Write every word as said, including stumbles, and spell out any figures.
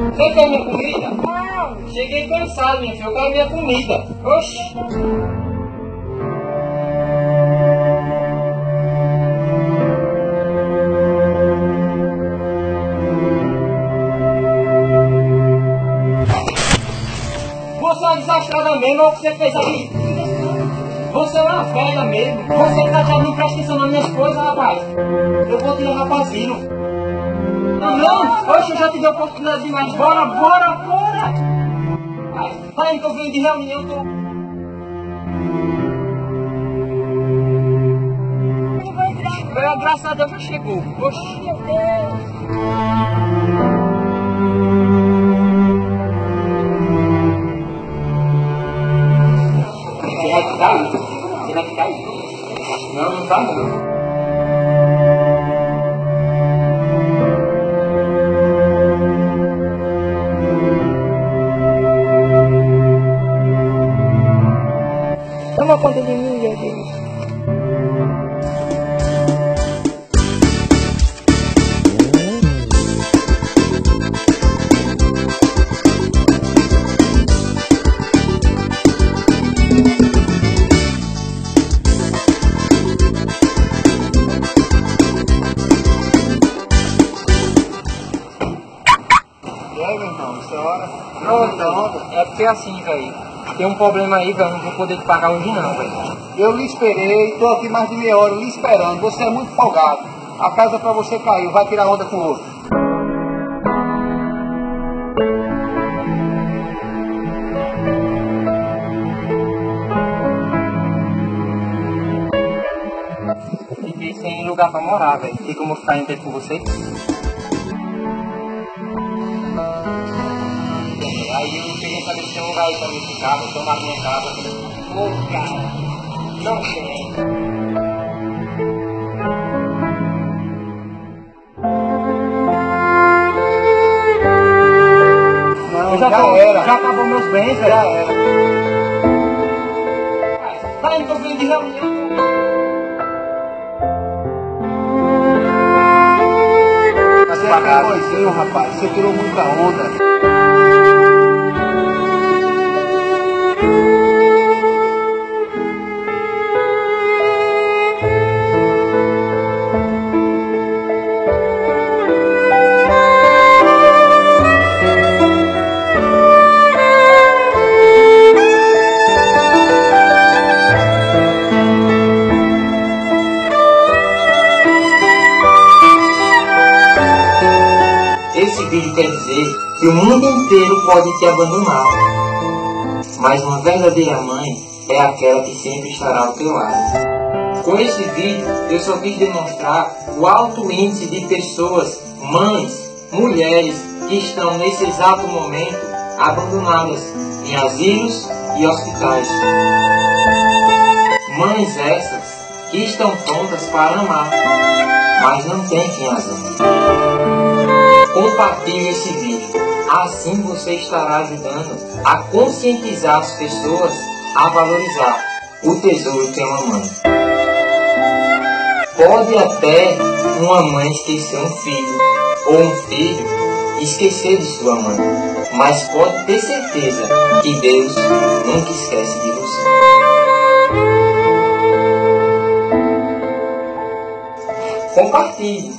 Você quer minha comida? Não. Cheguei cansado, minha filha. Eu quero minha comida. Oxi. Você é uma desastrada mesmo, olha o que você fez aí. Você é uma velha mesmo. Você tá já não presta atenção nas minhas coisas, rapaz. Eu vou te levar pra asilo. Não, não. Oxe, eu já te dei oportunidade demais. Bora, bora, bora. Vai, vai que eu venho de reunião. Tô... Eu, graças a Deus já chegou. Oxe. Meu Deus. Você vai ficar isso? Você vai ficar isso? Não, não tá não. Toma conta de mim, meu Deus. E aí, meu irmão, essa hora? Pronto, é porque assim, velho, tem um problema aí, velho, não vou poder te pagar hoje não, velho. Eu lhe esperei, tô aqui mais de meia hora lhe esperando. Você é muito folgado. A casa pra você caiu, vai tirar onda com o outro. Fiquei sem lugar pra morar, velho. Tem como ficar em pé com você? Aí eu peguei pra deixar um lugar aí pra mim ficar, vou tomar minha casa. Ô, cara, não tem. Não, Eu já, já tô, era. já acabou meus bens, velho. Já era. Tá indo que eu vim de reunião. Você é playboyzinho, rapaz. Você tirou muita onda. Esse vídeo quer dizer que o mundo inteiro pode te abandonar, mas uma verdadeira mãe é aquela que sempre estará ao teu lado. Com esse vídeo, eu só quis demonstrar o alto índice de pessoas, mães, mulheres, que estão nesse exato momento abandonadas em asilos e hospitais. Mães essas que estão prontas para amar, mas não têm quem as ame. Compartilhe esse vídeo, assim você estará ajudando a conscientizar as pessoas a valorizar o tesouro que é uma mãe. Pode até uma mãe esquecer um filho, ou um filho esquecer de sua mãe, mas pode ter certeza que Deus nunca esquece de você. Compartilhe.